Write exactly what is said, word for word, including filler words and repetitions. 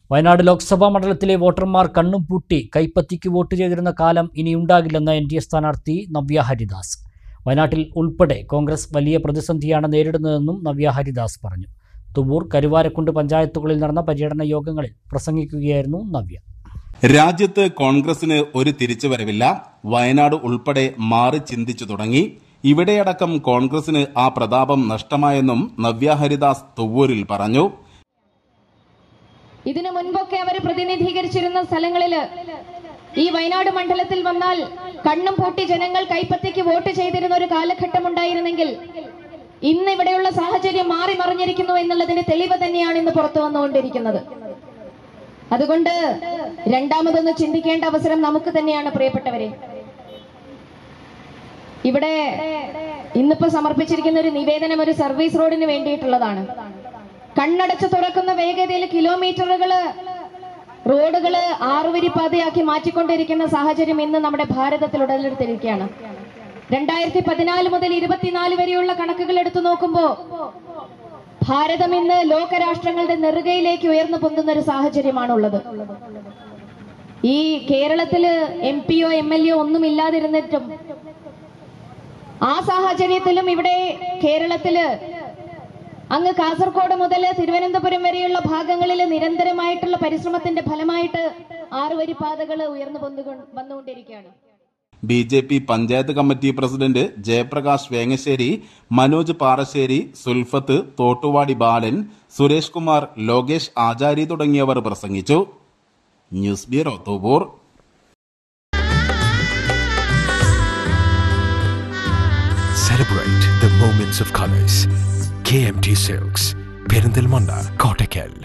വയനാട് ലോക്സഭാ മണ്ഡലത്തിലെ വോട്ടർമാർ കണ്ണും പൂട്ടി കൈപ്പത്തിക്ക് വോട്ട് ചെയ്തിരുന്ന കാലം ഇനിയുണ്ടാകില്ലെന്ന് എൻ ഡി എ സ്ഥാനാർത്ഥി നവ്യ ഹരിദാസ്. വയനാട്ടിൽ ഉൾപ്പെടെ കോൺഗ്രസ് വലിയ പ്രതിസന്ധിയാണ് നേരിടുന്നതെന്നും നവ്യ ഹരിദാസ് പറഞ്ഞു. തുവൂർ, കരുവാരക്കുണ്ട് പഞ്ചായത്തുകളിൽ നടന്ന പര്യടന യോഗങ്ങളിൽ പ്രസംഗിക്കുകയായിരുന്നു നവ്യ. രാജ്യത്ത് കോൺഗ്രസിന് ഒരു തിരിച്ചുവരവില്ല. വയനാട് ഉൾപ്പെടെ മാറി ചിന്തിച്ചു തുടങ്ങി. ഇവിടെയടക്കം കോൺഗ്രസിന് ആ പ്രതാപം നഷ്ടമായെന്നും നവ്യ ഹരിദാസ് തുവൂരിൽ പറഞ്ഞു. ഇതിനു മുൻപൊക്കെ അവർ പ്രതിനിധീകരിച്ചിരുന്ന സ്ഥലങ്ങളിൽ ഈ വയനാട് മണ്ഡലത്തിൽ വന്നാൽ കണ്ണും പൂട്ടി ജനങ്ങൾ കൈപ്പത്തിക്ക് വോട്ട് ചെയ്തിരുന്ന ഒരു കാലഘട്ടം ഉണ്ടായിരുന്നെങ്കിൽ ഇന്ന് ഇവിടെയുള്ള സാഹചര്യം മാറി മറിഞ്ഞിരിക്കുന്നു എന്നുള്ളതിന് തെളിവ് തന്നെയാണ് ഇന്ന് പുറത്തു വന്നുകൊണ്ടിരിക്കുന്നത്. അതുകൊണ്ട് രണ്ടാമതൊന്ന് ചിന്തിക്കേണ്ട അവസരം നമുക്ക് തന്നെയാണ് പ്രിയപ്പെട്ടവരെ. ഇവിടെ ഇന്നിപ്പോ സമർപ്പിച്ചിരിക്കുന്ന ഒരു നിവേദനം ഒരു സർവീസ് റോഡിന് വേണ്ടിയിട്ടുള്ളതാണ്. കണ്ണടച്ച് തുറക്കുന്ന വേഗതയിൽ കിലോമീറ്ററുകള് റോഡുകള് ആറുവരിപ്പാതയാക്കി മാറ്റിക്കൊണ്ടിരിക്കുന്ന സാഹചര്യം ഇന്ന് നമ്മുടെ ഭാരതത്തിൽ ഉടലെടുത്തിരിക്കുകയാണ്. രണ്ടായിരത്തി പതിനാല് മുതൽ ഇരുപത്തിനാല് വരെയുള്ള കണക്കുകൾ എടുത്തു നോക്കുമ്പോ ഭാരതം ഇന്ന് ലോകരാഷ്ട്രങ്ങളുടെ നെറുകയിലേക്ക് ഉയർന്നു പൊന്തുന്ന ഒരു സാഹചര്യമാണുള്ളത്. ഈ കേരളത്തില് എം പിയോ എം എൽ എ ഒന്നും ഇല്ലാതിരുന്നിട്ടും ആ സാഹചര്യത്തിലും ഇവിടെ കേരളത്തില് അങ്ങ് കാസർഗോഡ് മുതൽ തിരുവനന്തപുരം വരെയുള്ള ഭാഗങ്ങളിൽ നിരന്തരമായിട്ടുള്ള പരിശ്രമത്തിന്റെ ഫലമായിട്ട് ആറുവരിപ്പാതകൾ ഉയർന്നു വന്നുകൊണ്ടിരിക്കുകയാണ്. B J P panchayat committee president Jayaprakash Vengassery, Manoj Parassery, Sulfath, Thottuvadi Balan, Suresh Kumar, Lokesh Achari തുടങ്ങിയവർ പ്രസംഗിച്ചു. News bureau, Thuvur. Celebrate the moments of colors. K M T Silks, Perindalmanda, Kottakkal.